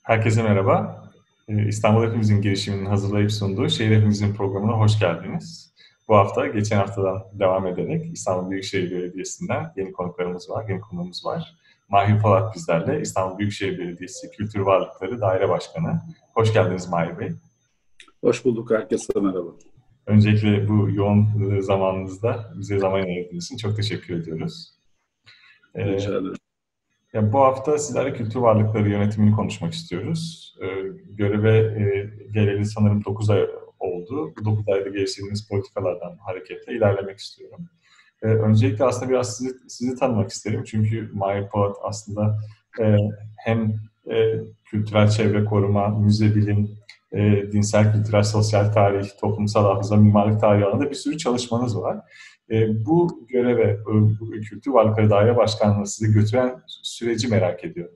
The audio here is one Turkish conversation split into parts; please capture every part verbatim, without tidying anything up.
Herkese merhaba. Ee, İstanbul Hepimizin girişiminin hazırlayıp sunduğu Şehir Hepimizin programına hoş geldiniz. Bu hafta geçen haftadan devam ederek İstanbul Büyükşehir Belediyesi'nden yeni konuklarımız var, yeni konuğumuz var. Mahir Polat bizlerle, İstanbul Büyükşehir Belediyesi Kültür Varlıkları Daire Başkanı. Hoş geldiniz Mahir Bey. Hoş bulduk, herkese merhaba. Öncelikle bu yoğun zamanınızda bize zaman ayırdığınız için çok teşekkür ediyoruz. Rica ederim. Ya bu hafta sizlerle kültür varlıkları yönetimini konuşmak istiyoruz. Ee, göreve e, geleli sanırım dokuz ay oldu. Bu dokuz ayda geliştirdiğiniz politikalardan hareketle ilerlemek istiyorum. Ee, öncelikle aslında biraz sizi, sizi tanımak isterim. Çünkü Mahir Polat aslında e, hem e, kültürel çevre koruma, müze bilim, e, dinsel, kültürel, sosyal tarih, toplumsal hafıza, mimarlık tarihi alanında bir sürü çalışmanız var. E, bu göreve, bu Kültür Varlıkları Daire Başkanlığı sizi götüren süreci merak ediyorum.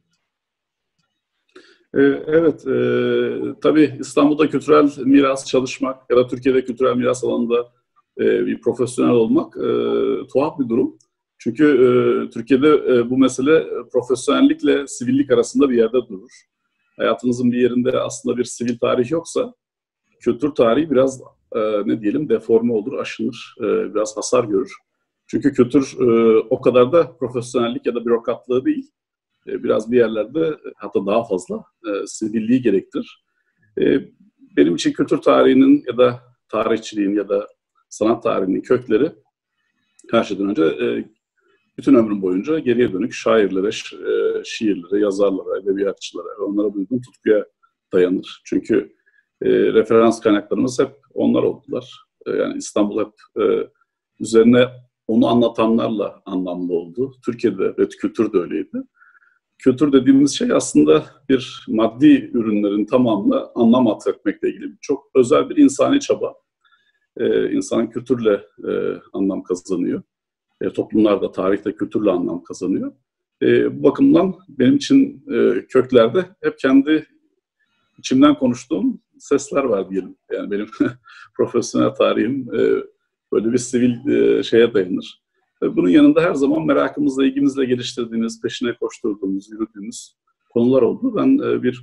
Evet, e, tabii İstanbul'da kültürel miras çalışmak ya da Türkiye'de kültürel miras alanında e, bir profesyonel olmak e, tuhaf bir durum. Çünkü e, Türkiye'de e, bu mesele profesyonellikle sivillik arasında bir yerde durur. Hayatınızın bir yerinde aslında bir sivil tarih yoksa kültür tarihi biraz e, ne diyelim deforme olur, aşınır, e, biraz hasar görür. Çünkü kültür e, o kadar da profesyonellik ya da bürokratlığı değil. Biraz bir yerlerde hatta daha fazla e, sivilliği gerektirir. E, benim için kültür tarihinin ya da tarihçiliğin ya da sanat tarihinin kökleri her şeyden önce e, bütün ömrüm boyunca geriye dönük şairlere, şi, e, şiirlere, yazarlara, edebiyatçılara, onlara duyduğum tutkuya dayanır. Çünkü e, referans kaynaklarımız hep onlar oldular. E, yani İstanbul hep e, üzerine onu anlatanlarla anlamlı oldu. Türkiye'de ve kültür de öyleydi. Kültür dediğimiz şey aslında bir maddi ürünlerin tamamına anlam atfetmekle ilgili çok özel bir insani çaba. Ee, insan kültürle e, anlam kazanıyor. E, toplumlar da tarihte kültürle anlam kazanıyor. E, bu bakımdan benim için e, köklerde hep kendi içimden konuştuğum sesler var diyelim. Yani benim profesyonel tarihim e, böyle bir sivil e, şeye dayanır. Bunun yanında her zaman merakımızla, ilgimizle geliştirdiğimiz, peşine koşturduğumuz, yürüdüğümüz konular oldu. Ben bir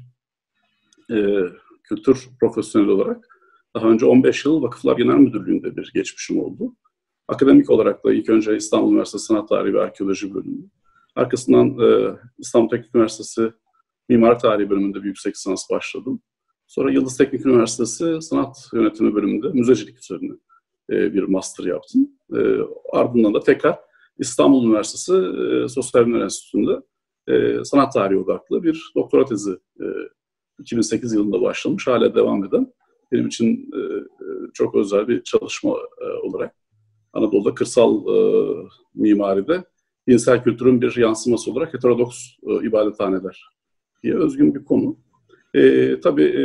e, kültür profesyoneli olarak daha önce on beş yıl Vakıflar Genel Müdürlüğü'nde bir geçmişim oldu. Akademik olarak da ilk önce İstanbul Üniversitesi Sanat Tarihi ve Arkeoloji bölümü. Arkasından e, İstanbul Teknik Üniversitesi Mimar Tarihi bölümünde bir yüksek lisans başladım. Sonra Yıldız Teknik Üniversitesi Sanat Yönetimi bölümünde müzecilik üzerine bir master yaptım. E, ardından da tekrar İstanbul Üniversitesi e, Sosyal Bilimler Enstitüsü'nde e, sanat tarihi odaklı bir doktora tezi e, iki bin sekiz yılında başlamış, hala devam eden benim için e, çok özel bir çalışma e, olarak Anadolu'da kırsal e, mimaride dinsel kültürün bir yansıması olarak heterodoks e, ibadethaneler diye özgün bir konu. E, tabii e,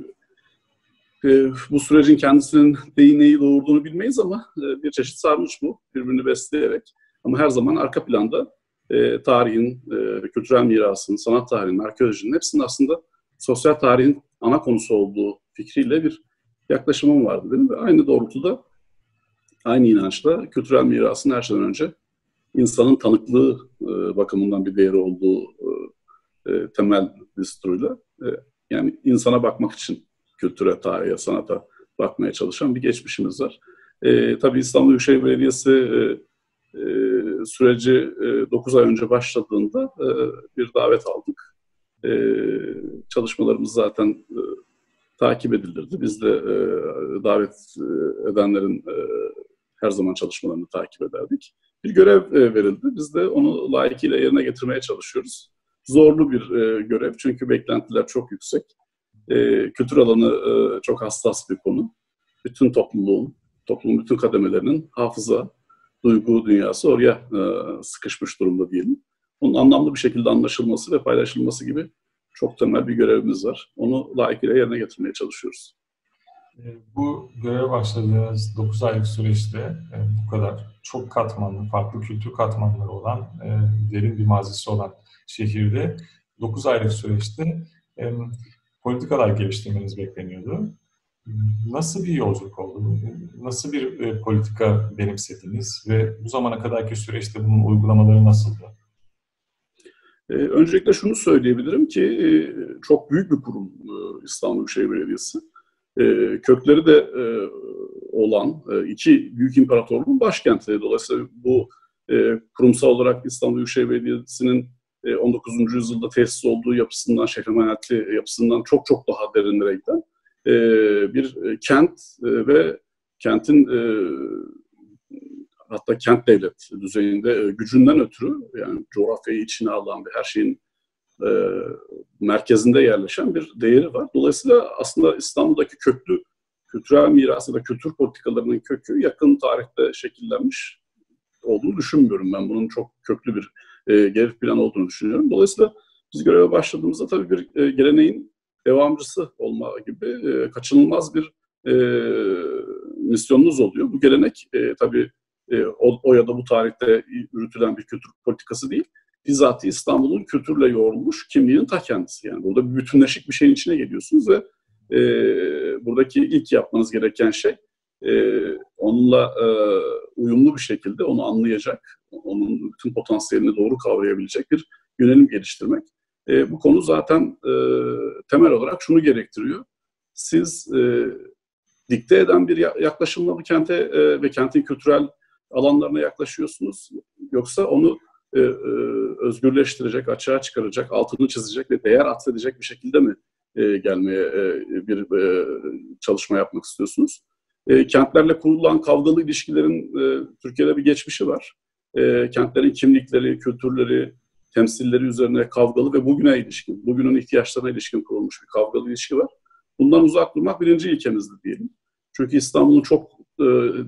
bu sürecin kendisinin neyi neyi doğurduğunu bilmeyiz ama bir çeşit sarmış bu, birbirini besleyerek. Ama her zaman arka planda e, tarihin, e, kültürel mirasın, sanat tarihinin, arkeolojinin hepsinin aslında sosyal tarihin ana konusu olduğu fikriyle bir yaklaşımım vardı benim. Ve aynı doğrultuda, aynı inançla kültürel mirasın her şeyden önce insanın tanıklığı e, bakımından bir değeri olduğu e, temel düsturuyla, e, yani insana bakmak için kültüre, tarihe, sanata bakmaya çalışan bir geçmişimiz var. E, tabii İstanbul Büyükşehir Belediyesi e, e, süreci e, dokuz ay önce başladığında e, bir davet aldık. E, çalışmalarımız zaten e, takip edilirdi. Biz de e, davet edenlerin e, her zaman çalışmalarını takip ederdik. Bir görev e, verildi. Biz de onu layıkıyla yerine getirmeye çalışıyoruz. Zorlu bir e, görev çünkü beklentiler çok yüksek. E, kültür alanı e, çok hassas bir konu. Bütün topluluğun, toplumun bütün kademelerinin hafıza, duygu dünyası oraya e, sıkışmış durumda diyelim. Onun anlamlı bir şekilde anlaşılması ve paylaşılması gibi çok temel bir görevimiz var. Onu layıkıyla yerine getirmeye çalışıyoruz. Bu göreve başladığınız dokuz aylık süreçte bu kadar çok katmanlı, farklı kültür katmanları olan, derin bir mazisi olan şehirde dokuz aylık süreçte politikalar geliştirmeniz bekleniyordu. Nasıl bir yolculuk oldu? Nasıl bir politika benimsediniz ve bu zamana kadarki süreçte bunun uygulamaları nasıldı? E, öncelikle şunu söyleyebilirim ki e, çok büyük bir kurum e, İstanbul Büyükşehir Belediyesi. E, kökleri de e, olan e, iki büyük imparatorluğun başkenti. Dolayısıyla bu e, kurumsal olarak İstanbul Büyükşehir Belediyesi'nin e, on dokuzuncu yüzyılda tesis olduğu yapısından, şehremaniyetli yapısından çok çok daha derinlere giden e, bir e, kent e, ve kentin e, hatta kent devlet düzeyinde e, gücünden ötürü, yani coğrafyayı içine alan ve her şeyin e, merkezinde yerleşen bir değeri var. Dolayısıyla aslında İstanbul'daki köklü kültürel mirası da kültür politikalarının kökü yakın tarihte şekillenmiş olduğunu düşünmüyorum. Ben bunun çok köklü bir e, geri plan olduğunu düşünüyorum. Dolayısıyla biz göreve başladığımızda tabii bir e, geleneğin devamcısı olma gibi e, kaçınılmaz bir e, misyonunuz oluyor. Bu gelenek e, tabii e, o, o ya da bu tarihte yürütülen bir kültür politikası değil. Bizzat İstanbul'un kültürle yoğrulmuş kimliğinin ta kendisi. Yani burada bir bütünleşik bir şeyin içine geliyorsunuz ve e, buradaki ilk yapmanız gereken şey e, onunla e, uyumlu bir şekilde onu anlayacak, onun bütün potansiyelini doğru kavrayabilecek bir yönelim geliştirmek. E, bu konu zaten e, temel olarak şunu gerektiriyor. Siz e, dikte eden bir yaklaşımla bu kente e, ve kentin kültürel alanlarına yaklaşıyorsunuz. Yoksa onu e, e, özgürleştirecek, açığa çıkaracak, altını çizecek ve değer atfedecek bir şekilde mi e, gelmeye e, bir e, çalışma yapmak istiyorsunuz? E, kentlerle kurulan kavgalı ilişkilerin e, Türkiye'de bir geçmişi var. E, kentlerin kimlikleri, kültürleri, temsilleri üzerine kavgalı ve bugüne ilişkin, bugünün ihtiyaçlarına ilişkin kurulmuş bir kavgalı ilişki var. Bundan uzak durmak birinci ilkemizdi diyelim. Çünkü İstanbul'un çok e,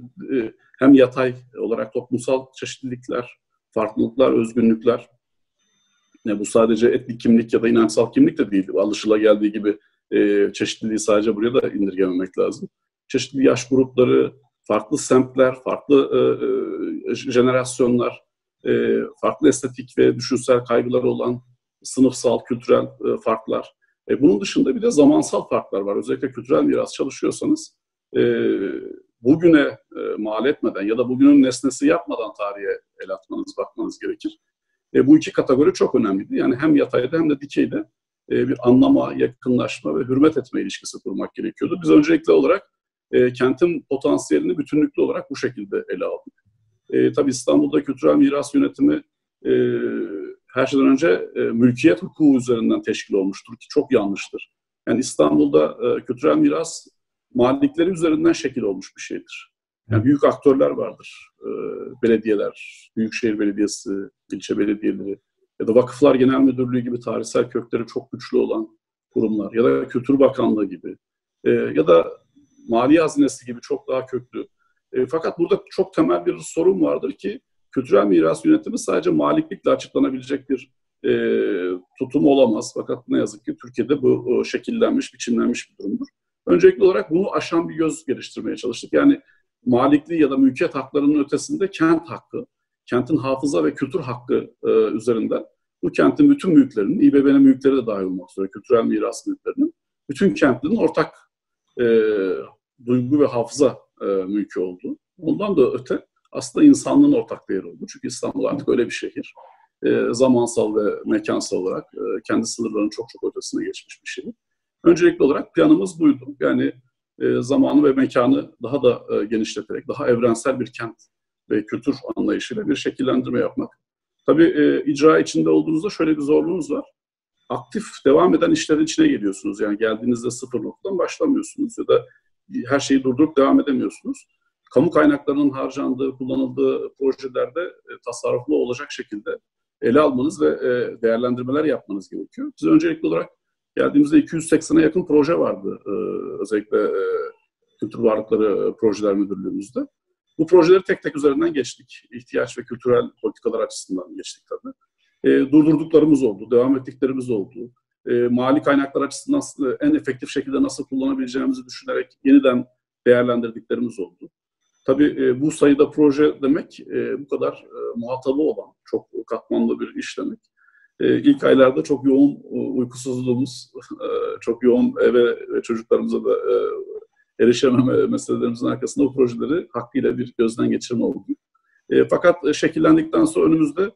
e, hem yatay olarak toplumsal çeşitlilikler, farklılıklar, özgünlükler, yani bu sadece etnik kimlik ya da inançsal kimlik de değil. Alışılageldiği gibi e, çeşitliliği sadece buraya da indirgememek lazım. Çeşitli yaş grupları, farklı semtler, farklı e, e, jenerasyonlar, e, farklı estetik ve düşünsel kaygıları olan sınıfsal, kültürel e, farklar. E, bunun dışında bir de zamansal farklar var. Özellikle kültürel miras çalışıyorsanız e, bugüne e, mal etmeden ya da bugünün nesnesi yapmadan tarihe el atmanız, bakmanız gerekir. E, bu iki kategori çok önemliydi. Yani hem yatayda hem de dikeyde e, bir anlama, yakınlaşma ve hürmet etme ilişkisi kurmak gerekiyordu. Biz öncelikli olarak e, kentin potansiyelini bütünlüklü olarak bu şekilde ele aldık. E, tabii İstanbul'da kültürel miras yönetimi e, her şeyden önce e, mülkiyet hukuku üzerinden teşkil olmuştur ki çok yanlıştır. Yani İstanbul'da e, kültürel miras malikleri üzerinden şekil olmuş bir şeydir. Yani büyük aktörler vardır. E, belediyeler, Büyükşehir Belediyesi, ilçe belediyeleri ya da Vakıflar Genel Müdürlüğü gibi tarihsel kökleri çok güçlü olan kurumlar ya da Kültür Bakanlığı gibi e, ya da Maliye Hazinesi gibi çok daha köklü. E, fakat burada çok temel bir sorun vardır ki kültürel miras yönetimi sadece maliklikle açıklanabilecek bir e, tutum olamaz. Fakat ne yazık ki Türkiye'de bu o, şekillenmiş, biçimlenmiş bir durumdur. Öncelikli olarak bunu aşan bir göz geliştirmeye çalıştık. Yani malikliği ya da mülkiyet haklarının ötesinde kent hakkı, kentin hafıza ve kültür hakkı e, üzerinden bu kentin bütün mülklerinin, İBB'nin mülkleri de dahil olmak üzere, kültürel miras mülklerinin, bütün kentlerin ortak e, duygu ve hafıza e, mülkü oldu. Ondan da öte aslında insanlığın ortak değeri oldu. Çünkü İstanbul artık öyle bir şehir. E, zamansal ve mekansal olarak e, kendi sınırlarının çok çok ötesine geçmiş bir şehir. Öncelikli olarak planımız buydu. Yani e, zamanı ve mekanı daha da e, genişleterek, daha evrensel bir kent ve kültür anlayışıyla bir şekillendirme yapmak. Tabii e, icra içinde olduğunuzda şöyle bir zorluğunuz var. Aktif, devam eden işlerin içine geliyorsunuz. Yani geldiğinizde sıfır noktadan başlamıyorsunuz ya da her şeyi durdurup devam edemiyorsunuz. Kamu kaynaklarının harcandığı, kullanıldığı projelerde e, tasarruflu olacak şekilde ele almanız ve e, değerlendirmeler yapmanız gerekiyor. Biz öncelikli olarak geldiğimizde iki yüz seksene yakın proje vardı. E, özellikle e, Kültür Varlıkları Projeler Müdürlüğümüzde. Bu projeleri tek tek üzerinden geçtik. İhtiyaç ve kültürel politikalar açısından geçtik tabii. E, durdurduklarımız oldu, devam ettiklerimiz oldu. E, mali kaynaklar açısından en efektif şekilde nasıl kullanabileceğimizi düşünerek yeniden değerlendirdiklerimiz oldu. Tabii e, bu sayıda proje demek e, bu kadar e, muhatabı olan, çok katmanlı bir iş demek. E, ilk aylarda çok yoğun e, uykusuzluğumuz, e, çok yoğun eve ve çocuklarımıza da e, erişememe meselelerimizin arkasında o projeleri hakkıyla bir gözden geçirme oldu. E, fakat şekillendikten sonra önümüzde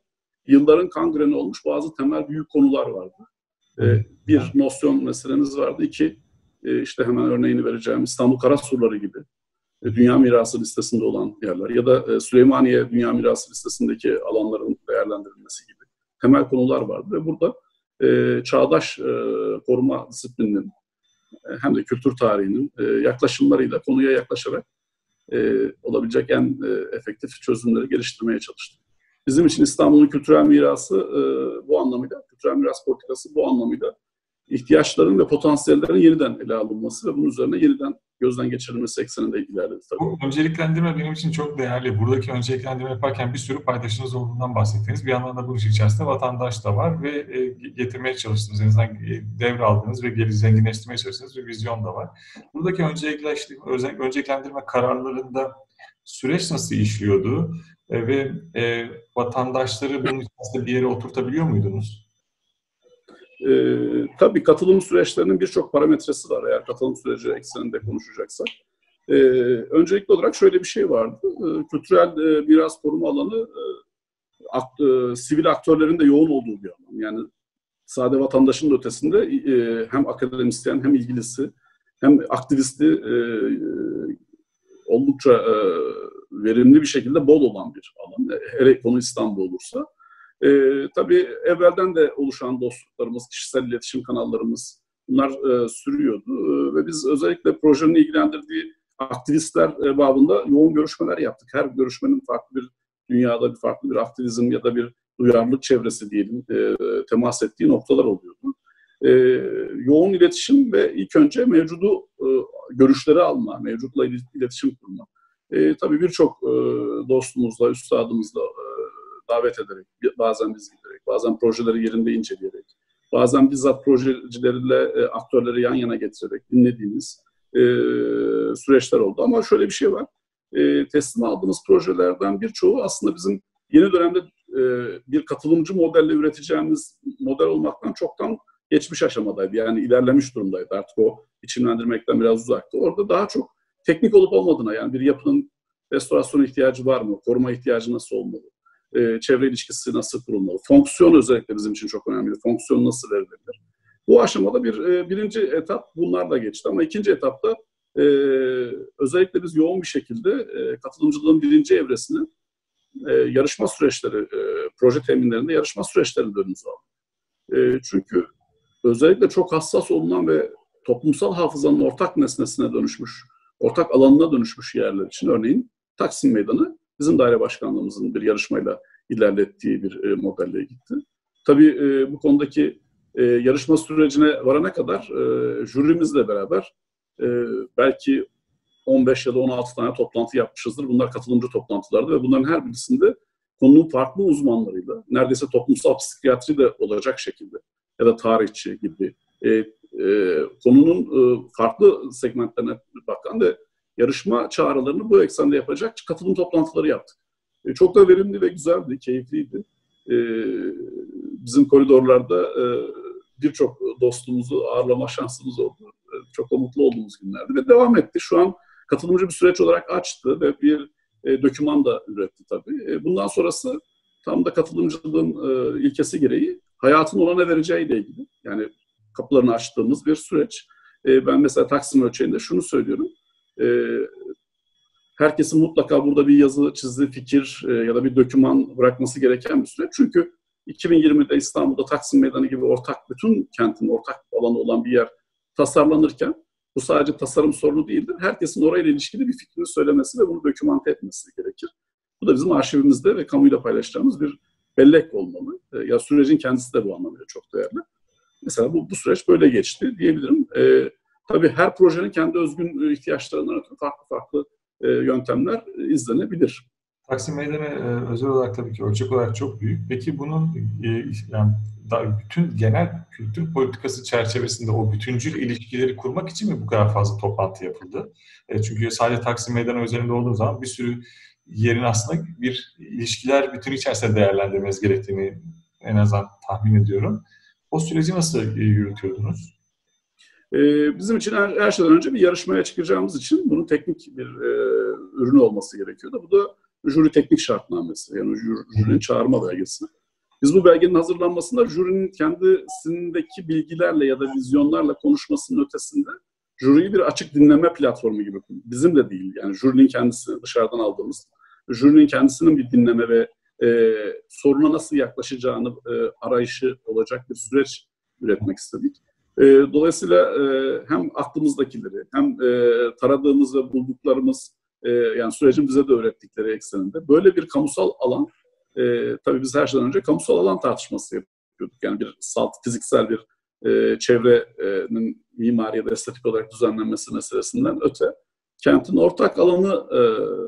yılların kangreni olmuş bazı temel büyük konular vardı. E, bir, nosyon meselemiz vardı. İki, e, işte hemen örneğini vereceğim İstanbul Karasurları gibi e, Dünya Mirası listesinde olan yerler ya da e, Süleymaniye Dünya Mirası listesindeki alanların değerlendirilmesi gibi temel konular vardı ve burada e, çağdaş e, koruma disiplininin e, hem de kültür tarihinin e, yaklaşımlarıyla konuya yaklaşarak e, olabilecek en e, efektif çözümleri geliştirmeye çalıştık. Bizim için İstanbul'un kültürel mirası e, bu anlamıyla, kültürel miras politikası bu anlamıyla ihtiyaçların ve potansiyellerin yeniden ele alınması ve bunun üzerine yeniden gözden geçirilmesi ekseninde ilerledi tabii. Bu önceliklendirme benim için çok değerli. Buradaki önceliklendirme yaparken bir sürü paydaşınız olduğundan bahsettiniz. Bir yandan da bunun içerisinde vatandaş da var ve getirmeye çalıştığınız, en azından devraldığınız ve geri zenginleştirmeye çalıştığınız bir vizyon da var. Buradaki önceliklendirme kararlarında süreç nasıl işliyordu ve e, vatandaşları bunun içerisinde bir yere oturtabiliyor muydunuz? Ee, tabii katılım süreçlerinin birçok parametresi var eğer katılım süreci ekseninde konuşacaksak. Ee, öncelikli olarak şöyle bir şey vardı. Ee, kültürel e, miras koruma alanı e, akt, e, sivil aktörlerin de yoğun olduğu bir alan. Yani sade vatandaşın da ötesinde e, hem akademisyen hem ilgilisi hem aktivisti e, oldukça e, verimli bir şekilde bol olan bir alan. Hele konu İstanbul olursa. Ee, tabii evvelden de oluşan dostluklarımız, kişisel iletişim kanallarımız bunlar e, sürüyordu. E, ve biz özellikle projenin ilgilendirdiği aktivistler e, babında yoğun görüşmeler yaptık. Her görüşmenin farklı bir dünyada bir farklı bir aktivizm ya da bir duyarlılık çevresi diyelim e, temas ettiği noktalar oluyordu. E, yoğun iletişim ve ilk önce mevcudu e, görüşleri alma, mevcutla iletişim kurma. E, tabii birçok e, dostumuzla, üstadımızla e, davet ederek, bazen biz giderek, bazen projeleri yerinde inceleyerek, bazen bizzat projecilerle, aktörleri yan yana getirerek dinlediğimiz e, süreçler oldu. Ama şöyle bir şey var, e, teslim aldığımız projelerden birçoğu aslında bizim yeni dönemde e, bir katılımcı modelle üreteceğimiz model olmaktan çoktan geçmiş aşamadaydı. Yani ilerlemiş durumdaydı. Artık o biçimlendirmekten biraz uzaktı. Orada daha çok teknik olup olmadığına, yani bir yapının restorasyon ihtiyacı var mı, koruma ihtiyacı nasıl olmalı, e, çevre ilişkisi nasıl kurulmalı, fonksiyon özellikle bizim için çok önemli, fonksiyon nasıl verilebilir. Bu aşamada bir e, birinci etap bunlarla geçti ama ikinci etapta e, özellikle biz yoğun bir şekilde e, katılımcılığın birinci evresini e, yarışma süreçleri, e, proje teminlerinde yarışma süreçlerini önümüze aldık. E, çünkü özellikle çok hassas olunan ve toplumsal hafızanın ortak nesnesine dönüşmüş, ortak alanına dönüşmüş yerler için örneğin Taksim Meydanı bizim daire başkanlığımızın bir yarışmayla ilerlettiği bir e, modelle gitti. Tabii e, bu konudaki e, yarışma sürecine varana kadar e, jürimizle beraber e, belki on beş ya da on altı tane toplantı yapmışızdır. Bunlar katılımcı toplantılardı ve bunların her birisinde konunun farklı uzmanlarıyla, neredeyse toplumsal psikiyatri de olacak şekilde ya da tarihçi gibi e, e, konunun e, farklı segmentlerine bakan ve yarışma çağrılarını bu eksende yapacak katılım toplantıları yaptık. E, çok da verimli ve güzeldi, keyifliydi. E, bizim koridorlarda e, birçok dostumuzu ağırlama şansımız oldu. E, çok da mutlu olduğumuz günlerdi ve devam etti. Şu an katılımcı bir süreç olarak açtı ve bir e, doküman da üretti tabii. E, bundan sonrası tam da katılımcılığın e, ilkesi gereği hayatın ona ne vereceğiyle ilgili. Yani kapılarını açtığımız bir süreç. E, ben mesela Taksim ölçeğinde şunu söylüyorum. E, herkesin mutlaka burada bir yazı, çizgi, fikir e, ya da bir doküman bırakması gereken bir süreç. Çünkü iki bin yirmide İstanbul'da Taksim Meydanı gibi ortak, bütün kentin ortak alanı olan bir yer tasarlanırken bu sadece tasarım sorunu değildir. Herkesin orayla ilişkili bir fikrini söylemesi ve bunu dokümante etmesi gerekir. Bu da bizim arşivimizde ve kamuyla paylaşacağımız bir bellek olmalı. E, ya sürecin kendisi de bu anlamıyla çok değerli. Mesela bu, bu süreç böyle geçti diyebilirim. E, tabii her projenin kendi özgün ihtiyaçlarından ötürü farklı farklı e, yöntemler e, izlenebilir. Taksim Meydanı e, özel olarak tabii ki ölçek olarak çok büyük. Peki bunun e, yani daha bütün genel kültür politikası çerçevesinde o bütüncül ilişkileri kurmak için mi bu kadar fazla toplantı yapıldı? E, çünkü sadece Taksim Meydanı üzerinde olduğu zaman bir sürü yerin aslında bir ilişkiler bütünü içerisinde değerlendirmeniz gerektiğini en azından tahmin ediyorum. O süreci nasıl yürütüyordunuz? Ee, bizim için her, her şeyden önce bir yarışmaya çıkacağımız için bunun teknik bir e, ürünü olması gerekiyordu. Bu da jüri teknik şartnamesi, yani jür, jürinin çağırma belgesi. Biz bu belgenin hazırlanmasında jürinin kendisindeki bilgilerle ya da vizyonlarla konuşmasının ötesinde jüriyi bir açık dinleme platformu gibi, bizim de değil yani jürinin kendisini dışarıdan aldığımız, jürinin kendisinin bir dinleme ve e, soruna nasıl yaklaşacağını e, arayışı olacak bir süreç üretmek istedik. E, dolayısıyla e, hem aklımızdakileri hem e, taradığımız ve bulduklarımız e, yani sürecin bize de öğrettikleri ekseninde böyle bir kamusal alan, e, tabii biz her şeyden önce kamusal alan tartışması yapıyorduk. Yani bir salt, fiziksel bir e, çevrenin mimari ya da estetik olarak düzenlenmesi meselesinden öte kentin ortak alanı e,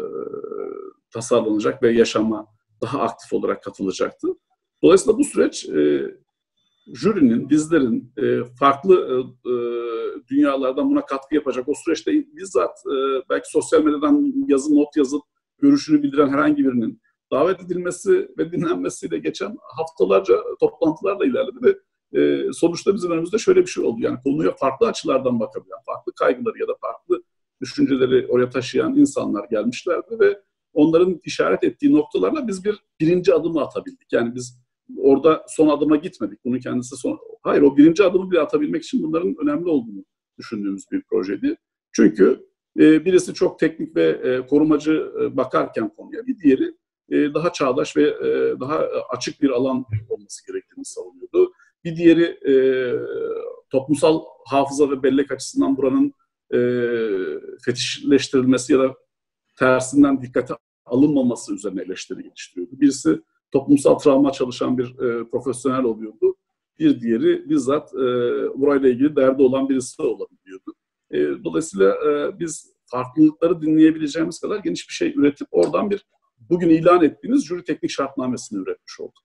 tasarlanacak ve yaşama daha aktif olarak katılacaktı. Dolayısıyla bu süreç e, jürinin, bizlerin e, farklı e, dünyalardan buna katkı yapacak. O süreçte bizzat e, belki sosyal medyadan yazı not yazıp görüşünü bildiren herhangi birinin davet edilmesi ve dinlenmesiyle geçen haftalarca toplantılarla ilerledi ve e, sonuçta bizim önümüzde şöyle bir şey oldu. Yani konuya farklı açılardan bakabilen, farklı kaygıları ya da farklı düşünceleri oraya taşıyan insanlar gelmişlerdi ve onların işaret ettiği noktalarla biz bir birinci adımı atabildik. Yani biz orada son adıma gitmedik. Bunun kendisi son... Hayır, o birinci adımı bile atabilmek için bunların önemli olduğunu düşündüğümüz bir projeydi. Çünkü e, birisi çok teknik ve e, korumacı e, bakarken konuya, bir diğeri e, daha çağdaş ve e, daha açık bir alan olması gerektiğini savunuyordu. Bir diğeri e, toplumsal hafıza ve bellek açısından buranın e, fetişleştirilmesi ya da tersinden dikkate alınmaması üzerine eleştiri geliştiriyordu. Birisi toplumsal travma çalışan bir e, profesyonel oluyordu. Bir diğeri bizzat e, burayla ilgili derdi olan birisi olabiliyordu. E, dolayısıyla e, biz farklılıkları dinleyebileceğimiz kadar geniş bir şey üretip oradan bir bugün ilan ettiğimiz jüri teknik şartnamesini üretmiş olduk.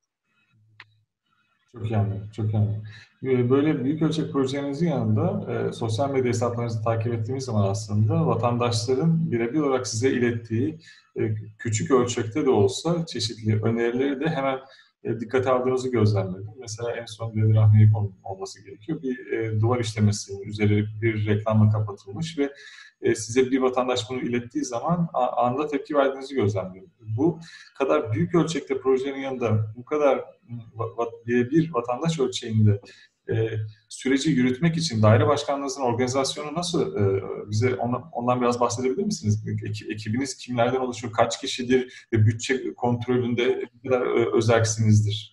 Çok iyi anladım, çok iyi anladım. Böyle büyük ölçek projenizin yanında e, sosyal medya hesaplarınızı takip ettiğimiz zaman aslında vatandaşların birebir olarak size ilettiği e, küçük ölçekte de olsa çeşitli önerileri de hemen e, dikkate aldığınızı gözlemledim. Mesela en son bir rahmiye olması gerekiyor. Bir e, duvar işlemesinin üzeri bir reklamla kapatılmış ve e, size bir vatandaş bunu ilettiği zaman a, anında tepki verdiğinizi gözlemledim. Bu kadar büyük ölçekte projenin yanında bu kadar birebir vatandaş ölçeğinde e, süreci yürütmek için daire başkanlığınızın organizasyonu nasıl? E, bize ondan, ondan biraz bahsedebilir misiniz? Ekip, ekibiniz kimlerden oluşuyor? Kaç kişidir? Ve bütçe kontrolünde ne kadar e, özerksinizdir?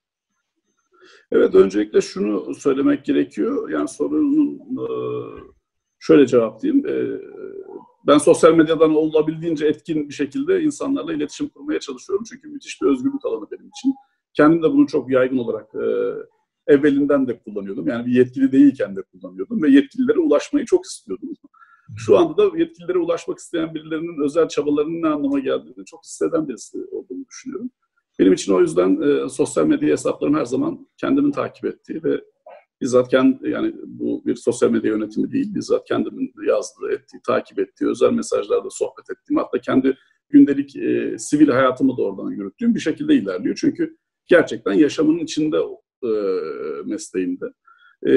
Evet, öncelikle şunu söylemek gerekiyor. Yani sorunun e, şöyle cevaplayayım. E, ben sosyal medyadan olabildiğince etkin bir şekilde insanlarla iletişim kurmaya çalışıyorum. Çünkü müthiş bir özgürlük alanı benim için. Kendim de bunu çok yaygın olarak e, evvelinden de kullanıyordum. Yani bir yetkili değilken de kullanıyordum ve yetkililere ulaşmayı çok istiyordum. Şu anda da yetkililere ulaşmak isteyen birilerinin özel çabalarının ne anlama geldiğini çok hisseden birisi olduğunu düşünüyorum. Benim için o yüzden e, sosyal medya hesaplarım her zaman kendimin takip ettiği ve bizzat kendi, yani bu bir sosyal medya yönetimi değil, bizzat kendimin yazdığı, ettiği, takip ettiği, özel mesajlarda sohbet ettiğim, hatta kendi gündelik e, sivil hayatımı da oradan yürüttüğüm bir şekilde ilerliyor. Çünkü gerçekten yaşamının içinde e, mesleğimde. E,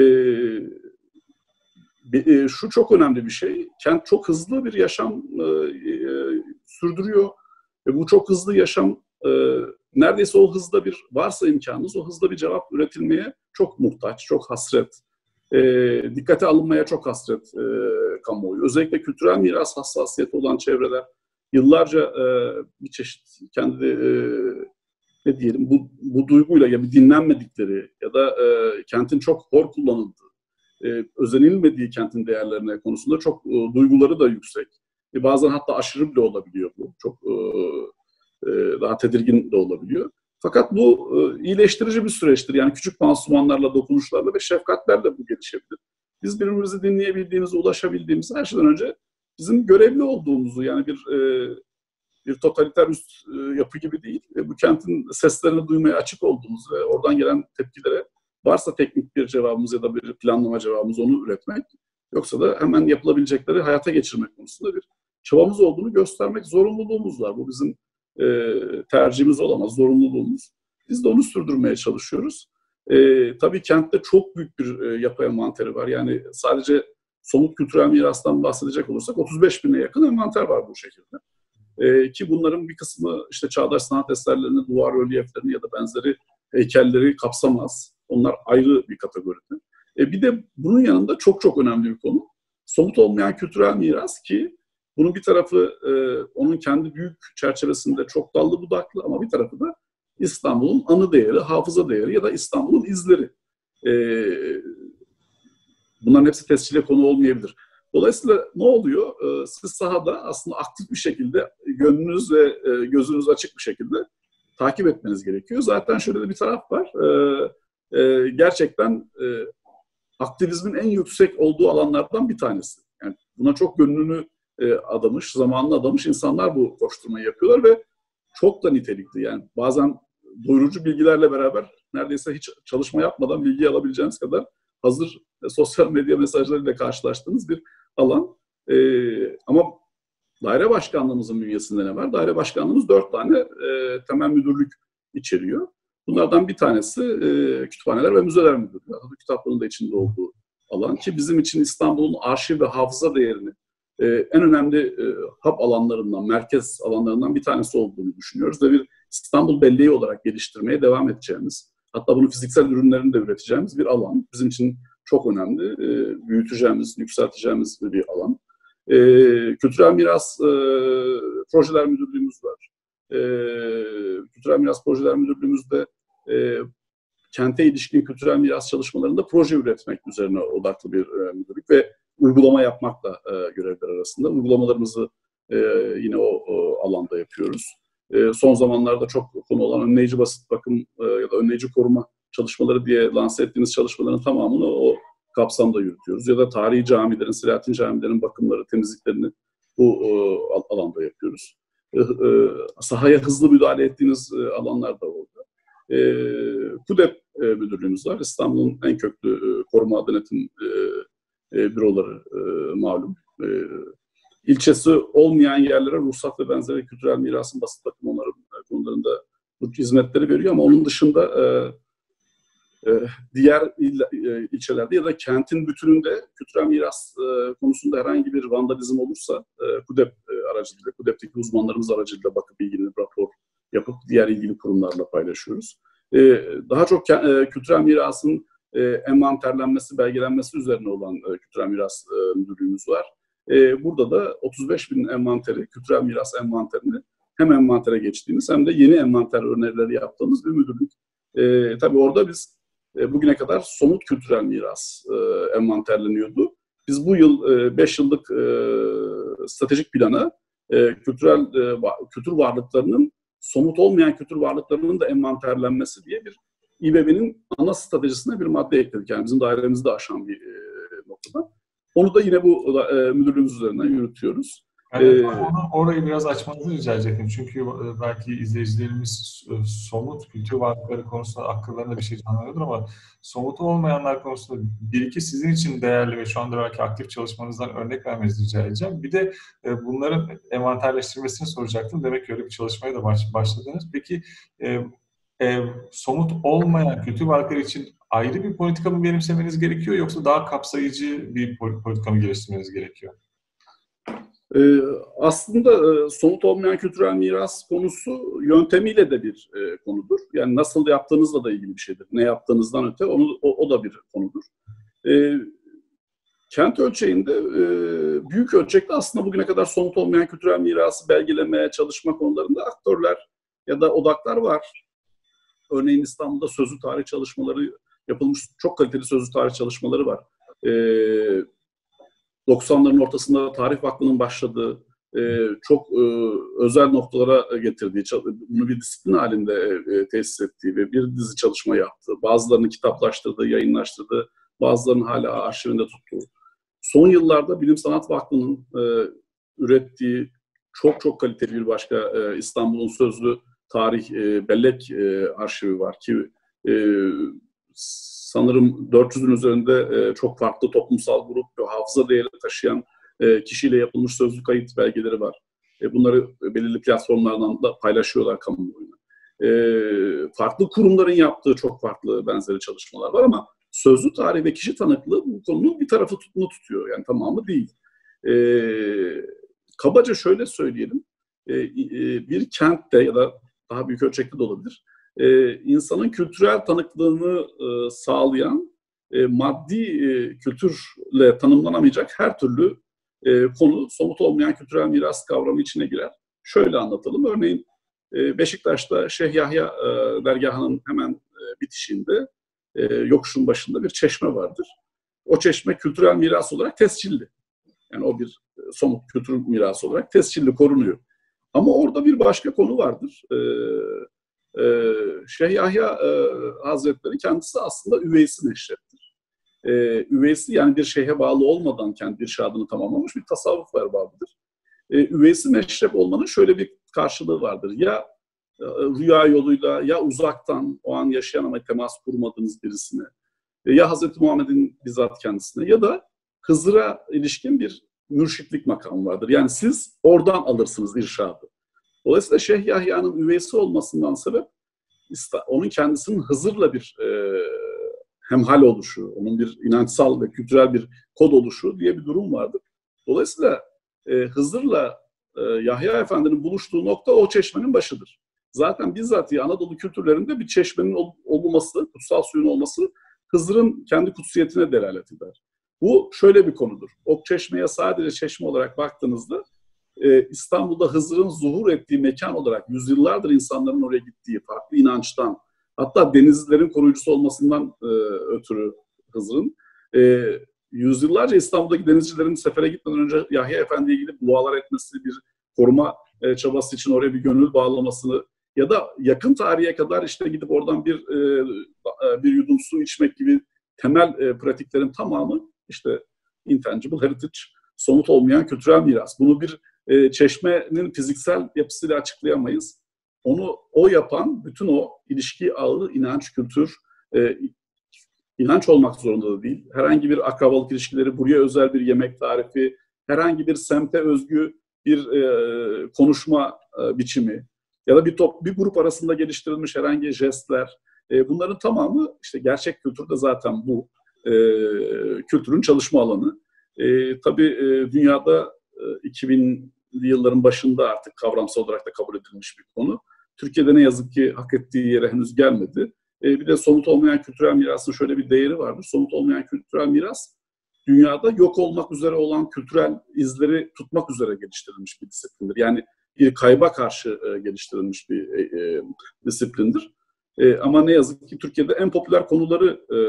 e, şu çok önemli bir şey, kent çok hızlı bir yaşam e, e, sürdürüyor ve bu çok hızlı yaşam e, neredeyse o hızda bir, varsa imkanınız, o hızda bir cevap üretilmeye çok muhtaç, çok hasret. E, dikkate alınmaya çok hasret e, kamuoyu. Özellikle kültürel miras hassasiyeti olan çevreler yıllarca e, bir çeşit kendi e, ne diyelim bu, bu duyguyla ya bir dinlenmedikleri ya da e, kentin çok hor kullanıldığı, e, özenilmediği kentin değerlerine konusunda çok e, duyguları da yüksek. E, bazen hatta aşırı bile olabiliyor bu. Çok e, e, daha tedirgin de olabiliyor. Fakat bu e, iyileştirici bir süreçtir. Yani küçük pansumanlarla, dokunuşlarla ve şefkatlerle bu gelişebilir. Biz birbirimizi dinleyebildiğimiz, ulaşabildiğimiz, her şeyden önce bizim görevli olduğumuzu, yani bir e, bir totaliter üst e, yapı gibi değil, e, bu kentin seslerini duymaya açık olduğumuz ve oradan gelen tepkilere varsa teknik bir cevabımız ya da bir planlama cevabımız onu üretmek, yoksa da hemen yapılabilecekleri hayata geçirmek konusunda bir çabamız olduğunu göstermek zorunluluğumuz var. Bu bizim e, tercihimiz olamaz, zorunluluğumuz. Biz de onu sürdürmeye çalışıyoruz. E, tabii kentte çok büyük bir e, yapı envanteri var. Yani sadece somut kültürel mirastan bahsedecek olursak otuz beş bine yakın envanter var bu şekilde. Ee, ki bunların bir kısmı işte çağdaş sanat eserlerini, duvar rölyeflerini ya da benzeri heykelleri kapsamaz. Onlar ayrı bir kategoride. E, bir de bunun yanında çok çok önemli bir konu. Somut olmayan kültürel miras ki bunun bir tarafı e, onun kendi büyük çerçevesinde çok dallı budaklı ama bir tarafı da İstanbul'un anı değeri, hafıza değeri ya da İstanbul'un izleri. E, bunların hepsi tescile konu olmayabilir. Dolayısıyla ne oluyor? E, siz sahada aslında aktif bir şekilde gönlünüz ve e, gözünüz açık bir şekilde takip etmeniz gerekiyor. Zaten şöyle de bir taraf var. E, e, gerçekten e, aktivizmin en yüksek olduğu alanlardan bir tanesi. Yani buna çok gönlünü e, adamış, zamanını adamış insanlar bu koşturmayı yapıyorlar ve çok da nitelikli. Yani bazen doyurucu bilgilerle beraber neredeyse hiç çalışma yapmadan bilgi alabileceğiniz kadar hazır e, sosyal medya mesajlarıyla karşılaştığınız bir alan. E, ama daire başkanlığımızın bünyesinde ne var? Daire başkanlığımız dört tane e, temel müdürlük içeriyor. Bunlardan bir tanesi e, kütüphaneler ve müzeler müdürlüğü. Atatürk Kitapları'nın da içinde olduğu alan ki bizim için İstanbul'un arşiv ve hafıza değerini e, en önemli e, hub alanlarından, merkez alanlarından bir tanesi olduğunu düşünüyoruz ve bir İstanbul belleği olarak geliştirmeye devam edeceğimiz, hatta bunu fiziksel ürünlerini de üreteceğimiz bir alan. Bizim için çok önemli, e, büyüteceğimiz, yükselteceğimiz bir alan. E, Kültürel Miras e, Projeler Müdürlüğümüz var. E, Kültürel Miras Projeler Müdürlüğümüzde e, kente ilişkin kültürel miras çalışmalarında proje üretmek üzerine odaklı bir e, müdürlük ve uygulama yapmakla e, görevler arasında. Uygulamalarımızı e, yine o, o alanda yapıyoruz. E, son zamanlarda çok konu olan önleyici basit bakım e, ya da önleyici koruma çalışmaları diye lanse ettiğimiz çalışmaların tamamını o kapsamda yürütüyoruz. Ya da tarihi camilerin, Selahattin camilerin bakımları, temizliklerini bu e, alanda yapıyoruz. E, e, sahaya hızlı müdahale ettiğiniz e, alanlar da orada. E, KUDEP e, müdürlüğümüz var. İstanbul'un en köklü e, koruma denetim e, e, büroları e, malum. E, ilçesi olmayan yerlere ruhsat ve benzeri kültürel mirasın basit bakım onları konularında bu hizmetleri veriyor ama onun dışında e, e, diğer il, e, ilçelerde ya da kentin bütününde kültürel miras e, konusunda herhangi bir vandalizm olursa e, KUDEP e, aracılığıyla, KUDEP'teki uzmanlarımız aracılığıyla bakıp ilgili rapor yapıp diğer ilgili kurumlarla paylaşıyoruz. Ee, daha çok e, kültürel mirasın e, envanterlenmesi, belgelenmesi üzerine olan e, kültürel miras e, müdürlüğümüz var. E, burada da otuz beş bin envanteri, kültürel miras envanterini hem envantere geçtiğimiz hem de yeni envanter önerileri yaptığımız bir müdürlük. E, tabii orada biz e, bugüne kadar somut kültürel miras e, envanterleniyordu. Biz bu yıl e, beş yıllık e, stratejik plana e, kültürel e, kültür varlıklarının somut olmayan kültür varlıklarının da envanterlenmesi diye bir İBB'nin ana stratejisine bir madde ekledik. Yani bizim dairemizde aşan bir e, noktada. Onu da yine bu e, müdürlüğümüz üzerinden yürütüyoruz. Yani ee, onu, orayı biraz açmanızı rica edecektim. Çünkü belki izleyicilerimiz somut kültür varlıkları konusunda akıllarında bir şey canlanıyordur ama somut olmayanlar konusunda bir iki sizin için değerli ve şu anda belki aktif çalışmanızdan örnek vermenizi rica edeceğim. Bir de bunların envanterleştirmesini soracaktım. Demek ki öyle bir çalışmaya da başladınız. Peki e, e, somut olmayan kültür varlıkları için ayrı bir politika mı benimsemeniz gerekiyor yoksa daha kapsayıcı bir politika mı geliştirmeniz gerekiyor? Ee, aslında e, somut olmayan kültürel miras konusu yöntemiyle de bir e, konudur. Yani nasıl yaptığınızla da ilgili bir şeydir. Ne yaptığınızdan öte onu, o, o da bir konudur. E, kent ölçeğinde e, büyük ölçekte aslında bugüne kadar somut olmayan kültürel mirası belgelemeye çalışma konularında aktörler ya da odaklar var. Örneğin İstanbul'da sözlü tarih çalışmaları yapılmış, çok kaliteli sözlü tarih çalışmaları var. E, doksanların ortasında Tarih Vakfı'nın başladığı, e, çok e, özel noktalara getirdiği, bunu bir disiplin halinde e, tesis ettiği ve bir dizi çalışma yaptığı, bazılarını kitaplaştırdığı, yayınlaştırdığı, bazılarını hala arşivinde tuttuğu. Son yıllarda Bilim Sanat Vakfı'nın e, ürettiği çok çok kaliteli bir başka e, İstanbul'un sözlü tarih e, bellek e, arşivi var ki e, sanırım dört yüzün üzerinde e, çok farklı toplumsal grup ve hafıza değeri taşıyan e, kişiyle yapılmış sözlü kayıt belgeleri var. E, bunları belirli platformlardan da paylaşıyorlar kamuoyuna. E, farklı kurumların yaptığı çok farklı benzeri çalışmalar var ama sözlü tarih ve kişi tanıklığı bu konunun bir tarafı tutunu tutuyor. Yani tamamı değil. E, kabaca şöyle söyleyelim. E, e, bir kentte ya da daha büyük ölçekte de olabilir. e, insanın kültürel tanıklığını e, sağlayan e, maddi e, kültürle tanımlanamayacak her türlü e, konu, somut olmayan kültürel miras kavramı içine girer. Şöyle anlatalım. Örneğin e, Beşiktaş'ta Şeyh Yahya e, dergahının hemen e, bitişinde, e, yokuşun başında bir çeşme vardır. O çeşme kültürel miras olarak tescilli. Yani o bir e, somut kültür mirası olarak tescilli, korunuyor. Ama orada bir başka konu vardır. Ee, e, Şeyh Yahya e, Hazretleri kendisi aslında üveysi meşreptir. Ee, üveysi yani bir şeyhe bağlı olmadan kendi irşadını tamamlamış bir tasavvuf erbabıdır. Ee, üveysi meşrep olmanın şöyle bir karşılığı vardır. Ya e, rüya yoluyla ya uzaktan o an yaşayan ama temas kurmadığınız birisine, ya Hazreti Muhammed'in bizzat kendisine ya da Hızır'a ilişkin bir mürşitlik makamı vardır. Yani siz oradan alırsınız irşadı. Dolayısıyla Şeyh Yahya'nın üveysi olmasından sebep onun kendisinin Hızır'la bir e, hemhal oluşu, onun bir inançsal ve kültürel bir kod oluşu diye bir durum vardır. Dolayısıyla e, Hızır'la e, Yahya Efendi'nin buluştuğu nokta o çeşmenin başıdır. Zaten bizzat Anadolu kültürlerinde bir çeşmenin ol, olması, kutsal suyun olması Hızır'ın kendi kutsiyetine delalet eder. Bu şöyle bir konudur. Ok Çeşme'ye sadece çeşme olarak baktığınızda e, İstanbul'da Hızır'ın zuhur ettiği mekan olarak yüzyıllardır insanların oraya gittiği farklı inançtan, hatta denizlerin koruyucusu olmasından e, ötürü Hızır'ın e, yüzyıllarca İstanbul'daki denizcilerin sefere gitmeden önce Yahya Efendi'ye gidip dualar etmesi, bir koruma e, çabası için oraya bir gönül bağlamasını ya da yakın tarihe kadar işte gidip oradan bir e, bir yudum su içmek gibi temel e, pratiklerin tamamı işte intangible heritage, somut olmayan kültürel miras. Bunu bir e, çeşmenin fiziksel yapısıyla açıklayamayız. Onu o yapan bütün o ilişki ağı, inanç, kültür, e, inanç olmak zorunda da değil. Herhangi bir akrabalık ilişkileri, buraya özel bir yemek tarifi, herhangi bir semte özgü bir e, konuşma e, biçimi ya da bir top, bir grup arasında geliştirilmiş herhangi jestler. E, bunların tamamı işte gerçek kültürde zaten bu. E, kültürün çalışma alanı. E, tabii e, dünyada e, iki binli yılların başında artık kavramsal olarak da kabul edilmiş bir konu. Türkiye'de ne yazık ki hak ettiği yere henüz gelmedi. E, bir de somut olmayan kültürel mirasın şöyle bir değeri vardır. Somut olmayan kültürel miras, dünyada yok olmak üzere olan kültürel izleri tutmak üzere geliştirilmiş bir disiplindir. Yani bir kayba karşı e, geliştirilmiş bir e, e, disiplindir. E, ama ne yazık ki Türkiye'de en popüler konuları e,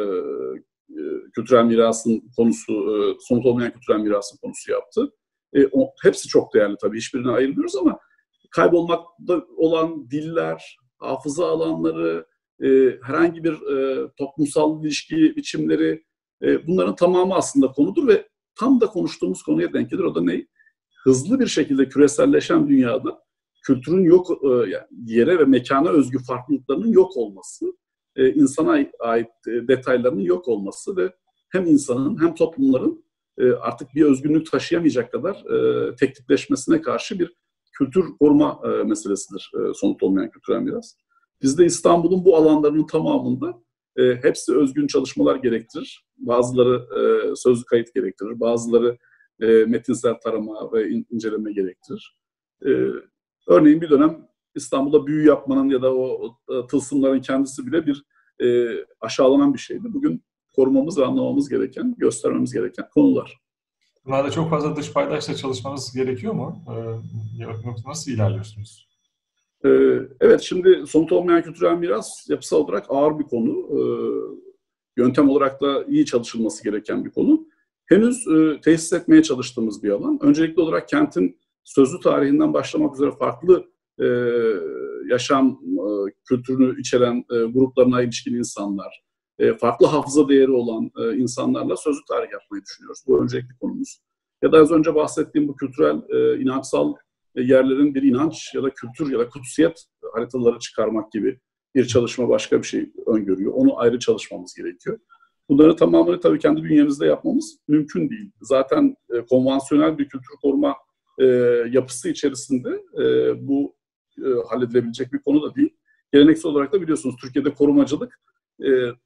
e, kültürel mirasın konusu, e, somut olmayan kültürel mirasın konusu yaptı. E, o, hepsi çok değerli tabii, hiçbirini ayırmıyoruz ama kaybolmakta olan diller, hafıza alanları, e, herhangi bir e, toplumsal ilişki biçimleri, e, bunların tamamı aslında konudur ve tam da konuştuğumuz konuya denk gelir. O da ne? Hızlı bir şekilde küreselleşen dünyada kültürün yok, e, yani yere ve mekana özgü farklılıklarının yok olması, e, insana ait e, detaylarının yok olması ve hem insanın hem toplumların e, artık bir özgünlük taşıyamayacak kadar e, tek tipleşmesine karşı bir kültür koruma e, meselesidir e, somut olmayan kültürel miras. Bizde İstanbul'un bu alanlarının tamamında e, hepsi özgün çalışmalar gerektirir. Bazıları e, sözlü kayıt gerektirir, bazıları e, metinsel tarama ve in, inceleme gerektirir. E, örneğin bir dönem İstanbul'da büyü yapmanın ya da o, o tılsımların kendisi bile bir e, aşağılanan bir şeydi. Bugün korumamız ve anlamamız gereken, göstermemiz gereken konular. Bunlarda çok fazla dış paydaşla çalışmanız gerekiyor mu? Ee, nasıl ilerliyorsunuz? Ee, evet, şimdi somut olmayan kültürel miras yapısal olarak ağır bir konu. Ee, yöntem olarak da iyi çalışılması gereken bir konu. Henüz e, tesis etmeye çalıştığımız bir alan. Öncelikli olarak kentin sözlü tarihinden başlamak üzere farklı e, yaşam e, kültürünü içeren e, gruplarına ilişkin insanlar, e, farklı hafıza değeri olan e, insanlarla sözlü tarih yapmayı düşünüyoruz. Bu öncelikli konumuz. Ya da az önce bahsettiğim bu kültürel, e, inançsal yerlerin bir inanç ya da kültür ya da kutsiyet haritaları çıkarmak gibi bir çalışma başka bir şey öngörüyor. Onu ayrı çalışmamız gerekiyor. Bunların tamamını tabii kendi bünyemizde yapmamız mümkün değil. Zaten e, konvansiyonel bir kültür koruma e, yapısı içerisinde e, bu e, halledilebilecek bir konu da değil. Geleneksel olarak da biliyorsunuz Türkiye'de korumacılık e,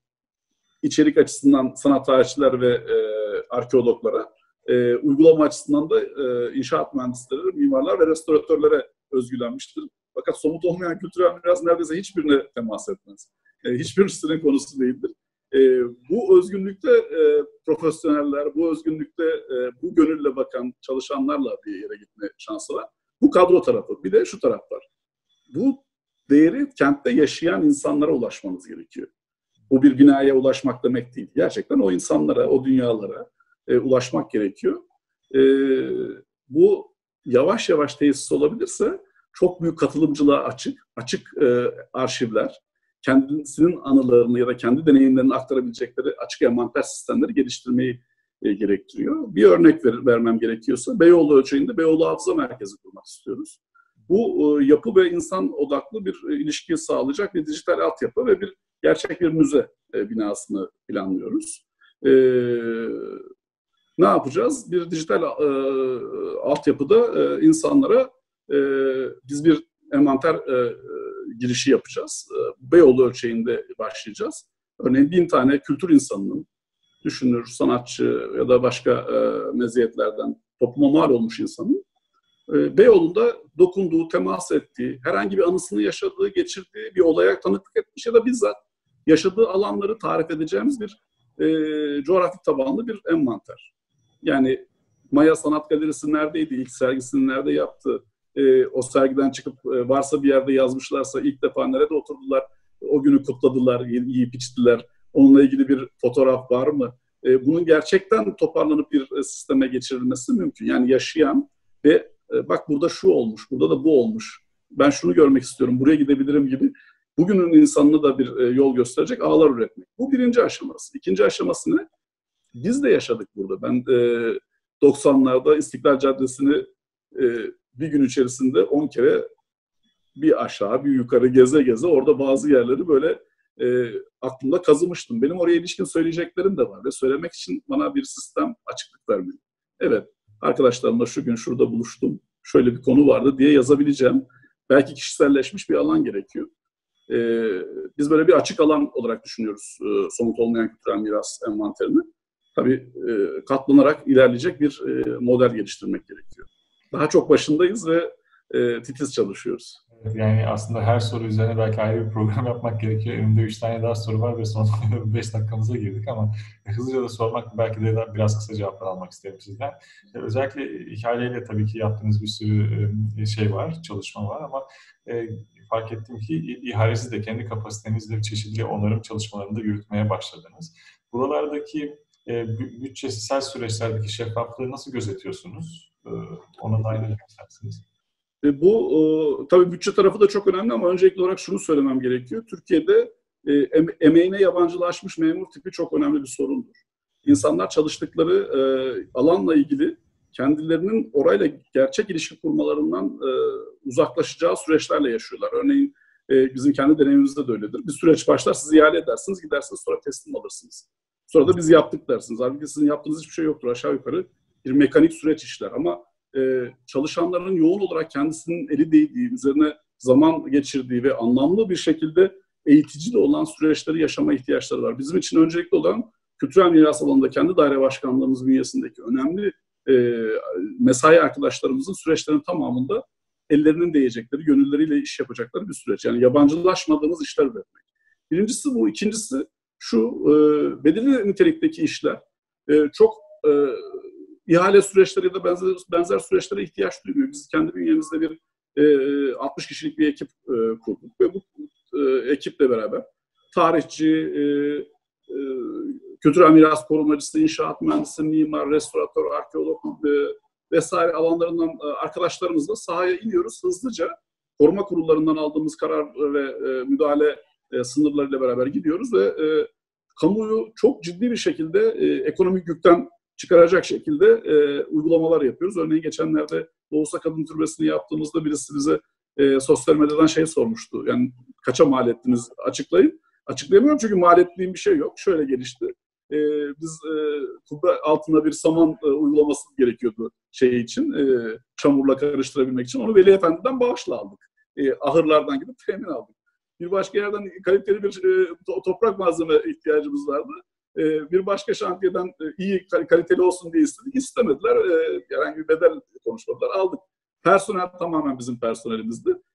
içerik açısından sanat tarihçiler ve e, arkeologlara, e, uygulama açısından da e, inşaat mühendisleri, mimarlar ve restoratörlere özgülenmiştir. Fakat somut olmayan kültürel miras neredeyse hiçbirine temas etmez. E, hiçbirisinin konusu değildir. E, bu özgünlükte e, profesyoneller, bu özgünlükte e, bu gönülle bakan çalışanlarla bir yere gitme şansı var. Bu kadro tarafı. Bir de şu taraf var. Bu değeri kentte yaşayan insanlara ulaşmanız gerekiyor. Bu bir binaya ulaşmak demek değil. Gerçekten o insanlara, o dünyalara e, ulaşmak gerekiyor. E, bu yavaş yavaş tesis olabilirse çok büyük katılımcılığa açık, açık e, arşivler, kendisinin anılarını ya da kendi deneyimlerini aktarabilecekleri açık envanter sistemleri geliştirmeyi e, gerektiriyor. Bir örnek ver, vermem gerekiyorsa Beyoğlu ölçeğinde Beyoğlu Hafıza Merkezi kurmak istiyoruz. Bu e, yapı ve insan odaklı bir e, ilişki sağlayacak bir dijital altyapı ve bir gerçek bir müze e, binasını planlıyoruz. E, ne yapacağız? Bir dijital e, altyapıda e, insanlara e, biz bir envanter e, girişi yapacağız. E, Beyoğlu ölçeğinde başlayacağız. Örneğin bin tane kültür insanının, düşünür, sanatçı ya da başka e, meziyetlerden topluma mal olmuş insanın e, Beyoğlu'nda dokunduğu, temas ettiği, herhangi bir anısını yaşadığı, geçirdiği bir olaya tanıklık etmiş ya da bizzat yaşadığı alanları tarif edeceğimiz bir e, coğrafi tabanlı bir envanter. Yani Maya Sanat Galerisi neredeydi, ilk sergisini nerede yaptı, e, o sergiden çıkıp e, varsa bir yerde yazmışlarsa ilk defa nerede oturdular, o günü kutladılar, yiyip içtiler, onunla ilgili bir fotoğraf var mı? E, bunun gerçekten toparlanıp bir e, sisteme geçirilmesi mümkün. Yani yaşayan ve e, bak burada şu olmuş, burada da bu olmuş, ben şunu görmek istiyorum, buraya gidebilirim gibi bugünün insanına da bir e, yol gösterecek ağlar üretmek. Bu birinci aşaması. İkinci aşaması ne? Biz de yaşadık burada. Ben e, doksanlarda İstiklal Caddesi'ni e, bir gün içerisinde on kere bir aşağı bir yukarı geze geze orada bazı yerleri böyle e, aklımda kazımıştım. Benim oraya ilişkin söyleyeceklerim de var ve söylemek için bana bir sistem açıklık vermiyor. Evet, arkadaşlarımla şu gün şurada buluştum, şöyle bir konu vardı diye yazabileceğim. Belki kişiselleşmiş bir alan gerekiyor. E, biz böyle bir açık alan olarak düşünüyoruz e, somut olmayan kültürel miras envanterini. Tabii e, katlanarak ilerleyecek bir e, model geliştirmek gerekiyor. Daha çok başındayız ve e, titiz çalışıyoruz. Evet, yani aslında her soru üzerine belki ayrı bir program yapmak gerekiyor. Önümde üç tane daha soru var ve son beş dakikamıza girdik ama hızlıca da sormak, belki de biraz kısa cevaplar almak isterim sizden. Özellikle ihaleyle tabii ki yaptığınız bir sürü şey var, çalışma var ama fark ettim ki ihalesiz de kendi kapasitenizle çeşitli onarım çalışmalarını da yürütmeye başladınız. Buralardaki bütçesel süreçlerdeki şeffaflığı nasıl gözetiyorsunuz? Ona da ayrı isterseniz. E bu e, tabii bütçe tarafı da çok önemli ama öncelikli olarak şunu söylemem gerekiyor. Türkiye'de e, emeğine yabancılaşmış memur tipi çok önemli bir sorundur. İnsanlar çalıştıkları e, alanla ilgili kendilerinin orayla gerçek ilişki kurmalarından e, uzaklaşacağı süreçlerle yaşıyorlar. Örneğin e, bizim kendi deneyimimizde de öyledir. Bir süreç başlar, siz ihale edersiniz, gidersiniz, sonra teslim alırsınız. Sonra da biz yaptık dersiniz. Halbuki sizin yaptığınız hiçbir şey yoktur. Aşağı yukarı bir mekanik süreç işler ama Ee, çalışanların yoğun olarak kendisinin eli değdiği, üzerine zaman geçirdiği ve anlamlı bir şekilde eğitici de olan süreçleri yaşama ihtiyaçları var. Bizim için öncelikli olan kültürel miras alanında kendi daire başkanlığımız bünyesindeki önemli e, mesai arkadaşlarımızın süreçlerin tamamında ellerinin değecekleri, gönülleriyle iş yapacakları bir süreç. Yani yabancılaşmadığımız işler üretmek. Birincisi bu. İkincisi şu, e, belirli nitelikteki işler e, çok e, İhale süreçleri ya da benzer, benzer süreçlere ihtiyaç duymuyor. Biz kendi bünyemizde bir e, altmış kişilik bir ekip e, kurduk ve bu e, ekiple beraber tarihçi, e, e, kültürel miras korumacısı, inşaat mühendisi, mimar, restoratör, arkeolog e, vesaire alanlarından e, arkadaşlarımızla sahaya iniyoruz hızlıca. Koruma kurullarından aldığımız karar ve e, müdahale e, sınırlarıyla beraber gidiyoruz ve e, kamuoyu çok ciddi bir şekilde e, ekonomik yükten çıkaracak şekilde e, uygulamalar yapıyoruz. Örneğin geçenlerde Doğusa Kadın Türbesi'ni yaptığımızda birisi bize e, sosyal medyadan şey sormuştu. Yani kaça mal ettiniz açıklayın. Açıklayamıyorum çünkü mal ettiğim bir şey yok. Şöyle gelişti. E, biz e, kubbe altında bir saman e, uygulaması gerekiyordu şey için. E, çamurla karıştırabilmek için. Onu Veli Efendi'den bağışla aldık. E, ahırlardan gidip temin aldık. Bir başka yerden kaliteli bir e, toprak malzeme ihtiyacımız vardı. Bir başka şantiyeden iyi kaliteli olsun diye istedik. İstemediler. Herhangi bir bedel konuşmadılar. Aldık. Personel tamamen bizim personelimizdi.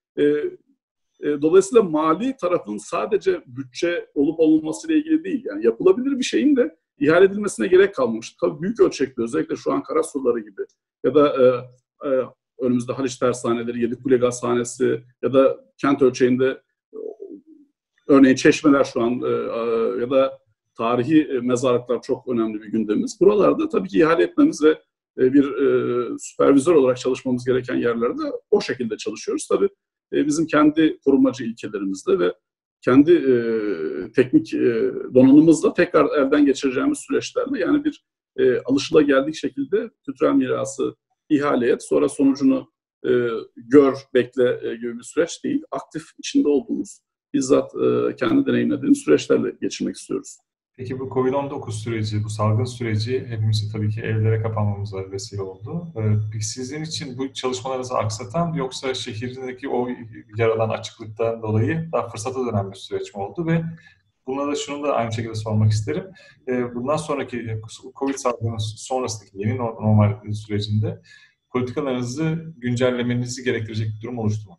E, e, dolayısıyla mali tarafın sadece bütçe olup olmaması ile ilgili değil. Yani yapılabilir bir şeyin de ihale edilmesine gerek kalmamış. Tabii büyük ölçekli, özellikle şu an Karasuları gibi ya da e, e, önümüzde Haliç Tersaneleri, Yedikule Gazhanesi ya da kent ölçeğinde örneğin Çeşmeler şu an e, ya da tarihi mezarlıklar çok önemli bir gündemimiz. Buralarda tabii ki ihale etmemiz ve e, bir e, süpervizör olarak çalışmamız gereken yerlerde o şekilde çalışıyoruz. Tabii e, bizim kendi korumacı ilkelerimizde ve kendi e, teknik e, donanımımızla tekrar elden geçireceğimiz süreçlerle, yani bir e, alışılageldik şekilde kültürel mirası ihale et, sonra sonucunu e, gör, bekle e, gibi bir süreç değil. Aktif içinde olduğumuz, bizzat e, kendi deneyimlediğimiz süreçlerle geçirmek istiyoruz. Peki bu kovid on dokuz süreci, bu salgın süreci hepimizi tabii ki evlere kapanmamıza vesile oldu. Peki sizin için bu çalışmalarınızı aksatan, yoksa şehrindeki o yaradan açıklıktan dolayı daha fırsata dönen bir süreç mi oldu? Ve buna da şunu da aynı şekilde sormak isterim. Bundan sonraki Covid salgını sonrasındaki yeni normal sürecinde politikalarınızı güncellemenizi gerektirecek bir durum oluştu mu?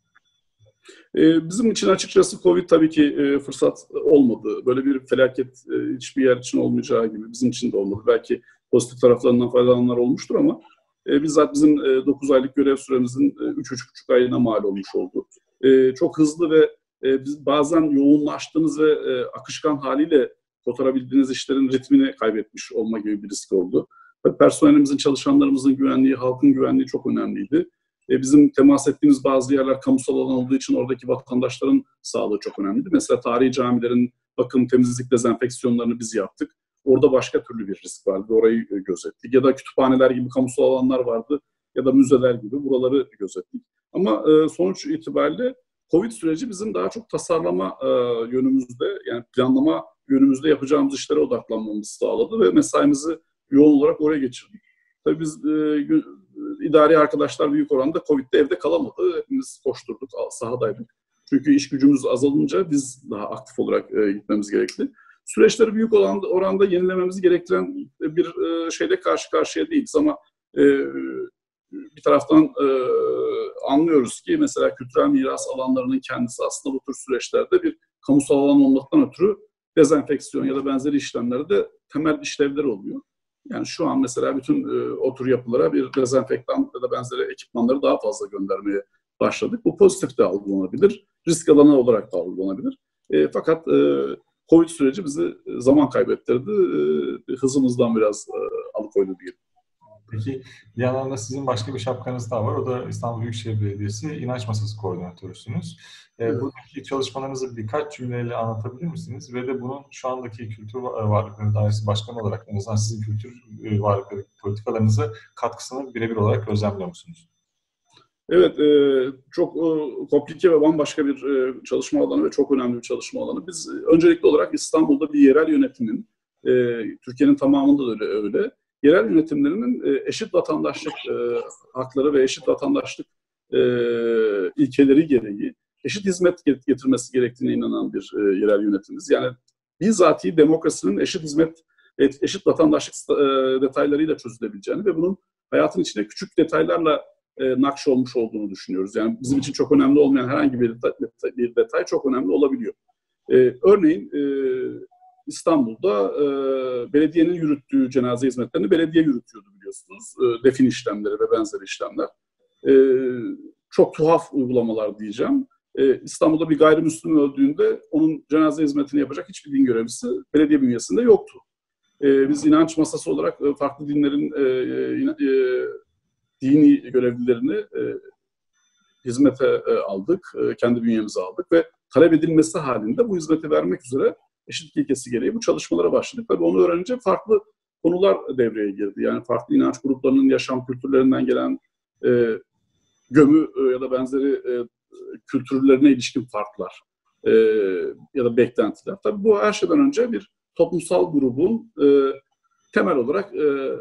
Bizim için açıkçası Covid tabii ki fırsat olmadı. Böyle bir felaket hiçbir yer için olmayacağı gibi bizim için de olmadı. Belki pozitif taraflarından faydalananlar olmuştur ama bizzat bizim dokuz aylık görev süremizin üç üç buçuk ayına mal olmuş oldu. Çok hızlı ve bazen yoğunlaştığınız ve akışkan haliyle kotarabildiğiniz işlerin ritmini kaybetmiş olma gibi bir risk oldu. Personelimizin, çalışanlarımızın güvenliği, halkın güvenliği çok önemliydi. Bizim temas ettiğimiz bazı yerler kamusal alan olduğu için oradaki vatandaşların sağlığı çok önemliydi. Mesela tarihi camilerin bakım, temizlik, dezenfeksiyonlarını biz yaptık. Orada başka türlü bir risk vardı. Orayı gözettik. Ya da kütüphaneler gibi kamusal alanlar vardı. Ya da müzeler gibi buraları gözettik. Ama sonuç itibariyle Covid süreci bizim daha çok tasarlama yönümüzde, yani planlama yönümüzde yapacağımız işlere odaklanmamızı sağladı ve mesaimizi yoğun olarak oraya geçirdik. Tabii biz e, idari arkadaşlar büyük oranda Covid'de evde kalamadı. Hepimiz koşturduk, sahadaydık. Çünkü iş gücümüz azalınca biz daha aktif olarak e, gitmemiz gerekli. Süreçleri büyük oranda, oranda yenilememizi gerektiren bir e, şeyle karşı karşıya değiliz ama e, bir taraftan e, anlıyoruz ki mesela kültürel miras alanlarının kendisi aslında bu tür süreçlerde bir kamusal alan olmaktan ötürü dezenfeksiyon ya da benzeri işlemlerde temel işlevleri oluyor. Yani şu an mesela bütün e, o tür yapılara bir dezenfektan ya da benzeri ekipmanları daha fazla göndermeye başladık. Bu pozitif de algılanabilir, risk alanı olarak da algılanabilir. E, fakat e, Covid süreci bizi zaman kaybettirdi, e, hızımızdan biraz e, alıkoydu diyelim. Peki bir yandan da sizin başka bir şapkanız daha var. O da İstanbul Büyükşehir Belediyesi İnanç Masası Koordinatörüsünüz. Evet. Buradaki çalışmalarınızı birkaç cümleyle anlatabilir misiniz? Ve de bunun şu andaki Kültür Varlıkları Dairesi Başkanı olarak en azından sizin kültür varlıkları politikalarınıza katkısını birebir olarak gözlemliyor musunuz? Evet, e, çok e, komplike ve bambaşka bir e, çalışma alanı ve çok önemli bir çalışma alanı. Biz e, öncelikli olarak İstanbul'da bir yerel yönetimin, e, Türkiye'nin tamamında da öyle, öyle yerel yönetimlerinin e, eşit vatandaşlık e, hakları ve eşit vatandaşlık e, ilkeleri gereği eşit hizmet getirmesi gerektiğine inanan bir e, yerel yönetimiz. Yani bizatihi demokrasinin eşit hizmet, eşit vatandaşlık e, detaylarıyla çözülebileceğini ve bunun hayatın içinde küçük detaylarla e, nakş olmuş olduğunu düşünüyoruz. Yani bizim için çok önemli olmayan herhangi bir detay, bir detay çok önemli olabiliyor. E, örneğin e, İstanbul'da e, belediyenin yürüttüğü cenaze hizmetlerini belediye yürütüyordu biliyorsunuz. E, defin işlemleri ve benzeri işlemler. E, çok tuhaf uygulamalar diyeceğim. E, İstanbul'da bir gayrimüslim öldüğünde onun cenaze hizmetini yapacak hiçbir din görevlisi belediye bünyesinde yoktu. E, biz inanç masası olarak e, farklı dinlerin e, e, dini görevlilerini e, hizmete e, aldık, e, kendi bünyemize aldık ve talep edilmesi halinde bu hizmeti vermek üzere eşitlik ilkesi gereği bu çalışmalara başladık. Tabii onu öğrenince farklı konular devreye girdi. Yani farklı inanç gruplarının yaşam kültürlerinden gelen e, gömü e, ya da benzeri e, kültürlerine ilişkin farklar e, ya da beklentiler. Tabii bu her şeyden önce bir toplumsal grubun e, temel olarak e,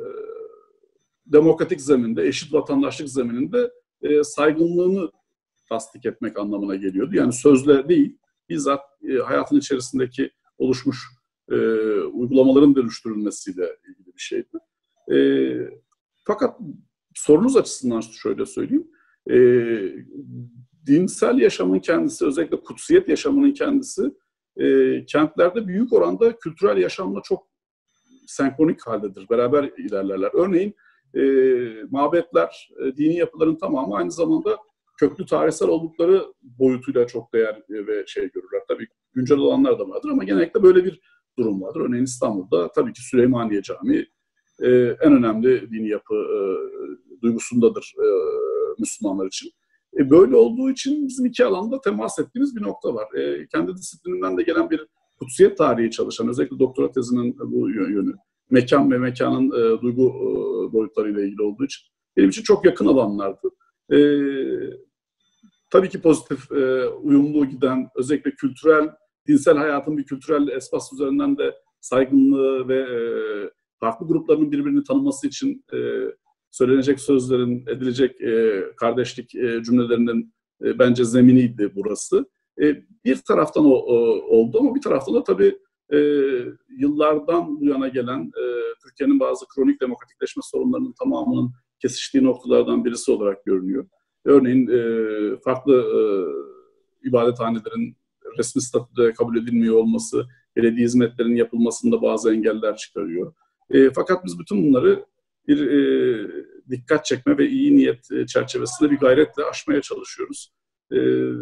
demokratik zeminde, eşit vatandaşlık zemininde e, saygınlığını tasdik etmek anlamına geliyordu. Yani sözle değil, bizzat e, hayatın içerisindeki oluşmuş e, uygulamaların dönüştürülmesiyle ilgili bir şeydi. E, fakat sorunuz açısından şöyle söyleyeyim. E, dinsel yaşamın kendisi, özellikle kutsiyet yaşamının kendisi e, kentlerde büyük oranda kültürel yaşamla çok senkronik haldedir. Beraber ilerlerler. Örneğin e, mabetler, e, dini yapıların tamamı aynı zamanda köklü tarihsel oldukları boyutuyla çok değer ve şey görürler. Tabii güncel olanlar da vardır ama genellikle böyle bir durum vardır. Örneğin İstanbul'da tabii ki Süleymaniye Camii e, en önemli dini yapı e, duygusundadır e, Müslümanlar için. E, böyle olduğu için bizim iki alanda temas ettiğimiz bir nokta var. E, kendi disiplininden de gelen bir kutsiyet tarihi çalışan, özellikle doktora tezinin bu yönü, mekan ve mekanın e, duygu e, boyutlarıyla ilgili olduğu için benim için çok yakın alanlardı. E, tabii ki pozitif, e, uyumlu giden, özellikle kültürel, dinsel hayatın bir kültürel espas üzerinden de saygınlığı ve e, farklı grupların birbirini tanıması için e, söylenecek sözlerin, edilecek e, kardeşlik e, cümlelerinin e, bence zeminiydi burası. E, bir taraftan o, o oldu ama bir taraftan da tabii e, yıllardan bu yana gelen e, Türkiye'nin bazı kronik demokratikleşme sorunlarının tamamının kesiştiği noktalardan birisi olarak görünüyor. Örneğin e, farklı e, ibadethanelerin resmi statüde kabul edilmiyor olması, belediye hizmetlerinin yapılmasında bazı engeller çıkarıyor. E, fakat biz bütün bunları bir e, dikkat çekme ve iyi niyet e, çerçevesinde bir gayretle aşmaya çalışıyoruz. E,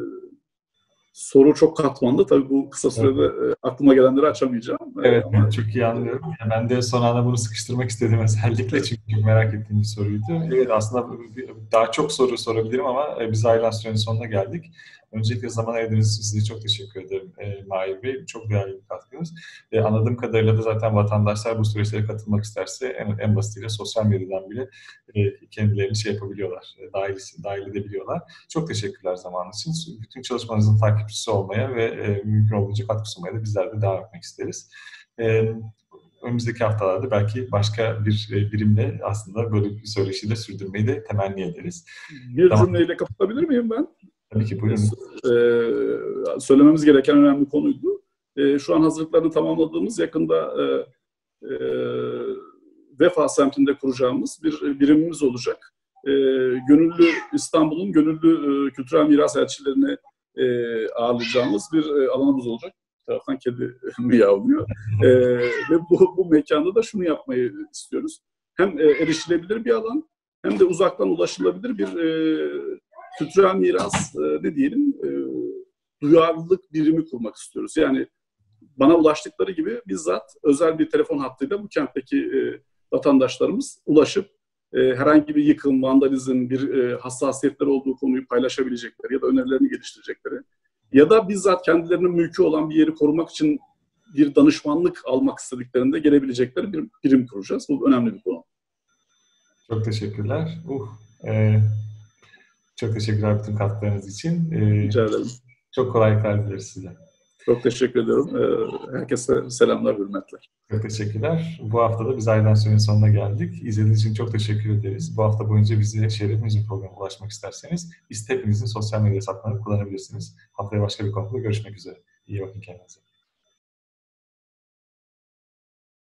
soru çok katmanlı. Tabii bu kısa sürede evet. e, aklıma gelenleri açamayacağım. Evet, ama... ben çok iyi anlıyorum. Ben de son anda bunu sıkıştırmak istedim özellikle çünkü çok merak ettiğim bir soruydu. Evet, aslında daha çok soru sorabilirim ama biz ayrılan sürenin sonuna geldik. Öncelikle zaman ayırdığınız için size çok teşekkür ederim e, Mahir Bey. Çok değerli bir katkınız. E, anladığım kadarıyla da zaten vatandaşlar bu süreçlere katılmak isterse en, en basitiyle sosyal medyadan bile e, kendilerini şey yapabiliyorlar, e, dahil, dahil edebiliyorlar. Çok teşekkürler zamanınız için. Bütün çalışmanızın takipçisi olmaya ve e, mümkün olduğunca katkı sunmaya da bizler de devam etmek isteriz. E, önümüzdeki haftalarda belki başka bir e, birimle aslında böyle bir söyleşiyle sürdürmeyi de temenni ederiz. Bir tamam. Cümleyle kapatabilir miyim ben? Tabii ki, buyurun. Ee, söylememiz gereken önemli konuydu. Ee, şu an hazırlıklarını tamamladığımız, yakında e, e, Vefa semtinde kuracağımız bir birimimiz olacak. E, gönüllü İstanbul'un gönüllü e, kültürel miras elçilerini e, ağırlayacağımız bir e, alanımız olacak. Bir taraftan kedi miyavlıyor. E, ve bu, bu mekanda da şunu yapmayı istiyoruz. Hem e, erişilebilir bir alan, hem de uzaktan ulaşılabilir bir e, kültürel miras, e, ne diyelim, e, duyarlılık birimi kurmak istiyoruz. Yani bana ulaştıkları gibi bizzat özel bir telefon hattıyla bu kentteki e, vatandaşlarımız ulaşıp e, herhangi bir yıkım, vandalizm, bir e, hassasiyetleri olduğu konuyu paylaşabilecekleri ya da önerilerini geliştirecekleri ya da bizzat kendilerinin mülkü olan bir yeri korumak için bir danışmanlık almak istediklerinde gelebilecekleri bir birim kuracağız. Bu önemli bir konu. Çok teşekkürler. Uh, e, çok teşekkürler bütün katkılarınız için. E, Rica ederim. Çok kolaylıklar dileriz size. Çok teşekkür ediyorum. Herkese selamlar, hürmetler. Çok teşekkürler. Bu hafta da biz ayrılan sürenin sonuna geldik. İzlediğiniz için çok teşekkür ederiz. Bu hafta boyunca bize Şerefimizin programına ulaşmak isterseniz biz hepinizin sosyal medya hesaplarını kullanabilirsiniz. Haftaya başka bir konuda görüşmek üzere. İyi bakın kendinize.